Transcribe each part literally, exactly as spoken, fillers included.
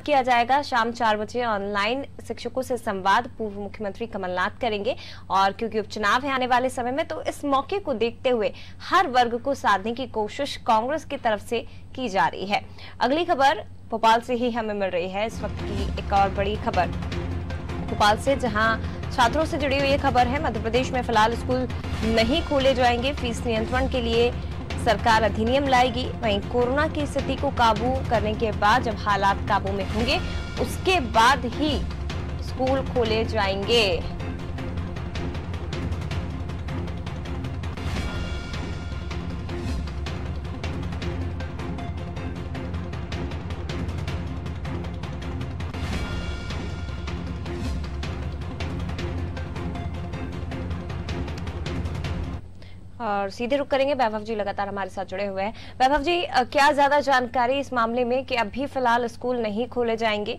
किया जाएगा। शाम चार बजे ऑनलाइन शिक्षकों से संवाद पूर्व मुख्यमंत्री कमलनाथ करेंगे और क्योंकि उपचुनाव है आने वाले समय में, तो इस मौके को देखते हुए हर वर्ग को साधने की कोशिश कांग्रेस की तरफ से की जा रही है। अगली खबर भोपाल से ही हमें मिल रही है। इस वक्त की एक और बड़ी खबर भोपाल से, जहां छात्रों से जुड़ी हुई ये खबर है। मध्य प्रदेश में फिलहाल स्कूल नहीं खोले जाएंगे। फीस नियंत्रण के लिए सरकार अधिनियम लाएगी। वहीं कोरोना की स्थिति को काबू करने के बाद जब हालात काबू में होंगे उसके बाद ही स्कूल खोले जाएंगे। और सीधे रुक करेंगे, वैभव जी लगातार हमारे साथ जुड़े हुए हैं। वैभव जी, क्या ज्यादा जानकारी इस मामले में कि अभी फिलहाल स्कूल नहीं खोले जाएंगे?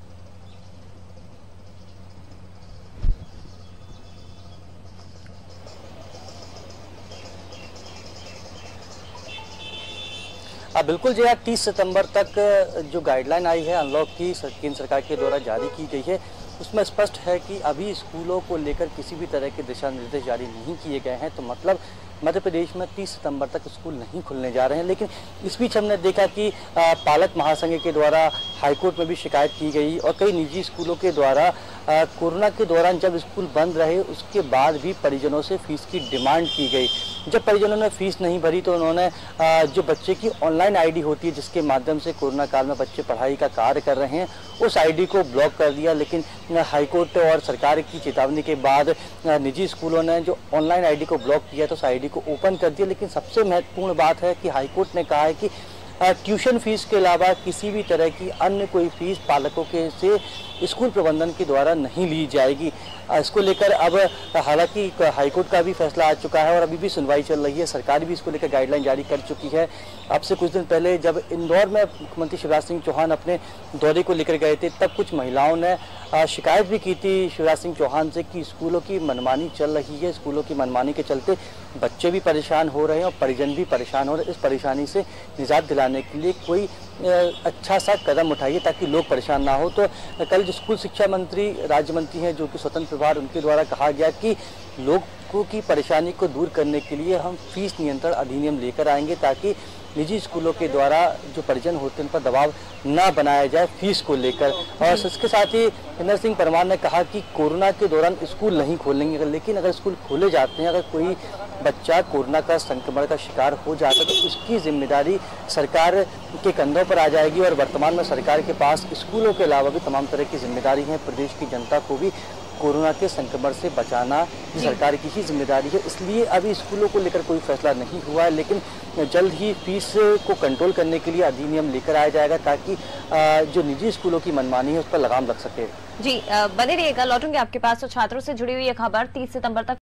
हाँ बिल्कुल जी, तीस सितंबर तक जो गाइडलाइन आई है अनलॉक की केंद्र सरकार के द्वारा जारी की गई है, उसमें स्पष्ट है कि अभी स्कूलों को लेकर किसी भी तरह के दिशा निर्देश जारी नहीं किए गए हैं। तो मतलब मध्य प्रदेश में तीस सितंबर तक स्कूल नहीं खुलने जा रहे हैं। लेकिन इस बीच हमने देखा कि पालक महासंघ के द्वारा हाईकोर्ट में भी शिकायत की गई और कई निजी स्कूलों के द्वारा कोरोना के दौरान जब स्कूल बंद रहे उसके बाद भी परिजनों से फीस की डिमांड की गई। जब परिजनों ने फीस नहीं भरी तो उन्होंने जो बच्चे की ऑनलाइन आईडी होती है जिसके माध्यम से कोरोना काल में बच्चे पढ़ाई का कार्य कर रहे हैं, उस आईडी को ब्लॉक कर दिया। लेकिन हाईकोर्ट और सरकार की चेतावनी के बाद निजी स्कूलों ने जो ऑनलाइन आईडी को ब्लॉक किया तो उस आईडी को ओपन कर दिया। लेकिन सबसे महत्वपूर्ण बात है कि हाईकोर्ट ने कहा है कि ट्यूशन फीस के अलावा किसी भी तरह की अन्य कोई फीस पालकों के से स्कूल प्रबंधन के द्वारा नहीं ली जाएगी। इसको लेकर अब हालांकि हाईकोर्ट का भी फैसला आ चुका है और अभी भी सुनवाई चल रही है। सरकार भी इसको लेकर गाइडलाइन जारी कर चुकी है। अब से कुछ दिन पहले जब इंदौर में मुख्यमंत्री शिवराज सिंह चौहान अपने दौरे को लेकर गए थे, तब कुछ महिलाओं ने शिकायत भी की थी शिवराज सिंह चौहान से कि स्कूलों की मनमानी चल रही है। स्कूलों की मनमानी के चलते बच्चे भी परेशान हो रहे हैं और परिजन भी परेशान हो रहे हैं। इस परेशानी से निजात दिलाने के लिए कोई अच्छा सा कदम उठाइए ताकि लोग परेशान ना हो। तो कल जो स्कूल शिक्षा मंत्री राज्य मंत्री हैं जो कि स्वतंत्र प्रभार, उनके द्वारा कहा गया कि लोगों की परेशानी को दूर करने के लिए हम फीस नियंत्रण अधिनियम लेकर आएंगे ताकि निजी स्कूलों के द्वारा जो परिजन होते हैं उन पर दबाव न बनाया जाए फीस को लेकर। और इसके साथ ही इंदर सिंह परमार ने कहा कि कोरोना के दौरान स्कूल नहीं खोलेंगे, लेकिन अगर स्कूल खोले जाते हैं, अगर कोई बच्चा कोरोना का संक्रमण का शिकार हो जाता है तो उसकी जिम्मेदारी सरकार के कंधों पर आ जाएगी। और वर्तमान में सरकार के पास स्कूलों के अलावा भी तमाम तरह की जिम्मेदारी है। प्रदेश की जनता को भी कोरोना के संक्रमण से बचाना ये सरकार की ही जिम्मेदारी है। इसलिए अभी स्कूलों को लेकर कोई फैसला नहीं हुआ है, लेकिन जल्द ही फीस को कंट्रोल करने के लिए अधिनियम लेकर आया जाएगा ताकि जो निजी स्कूलों की मनमानी है उस पर लगाम लग सके। जी बने रहिएगा, लौटूंगे आपके पास। तो छात्रों से जुड़ी हुई ये खबर तीस सितंबर तक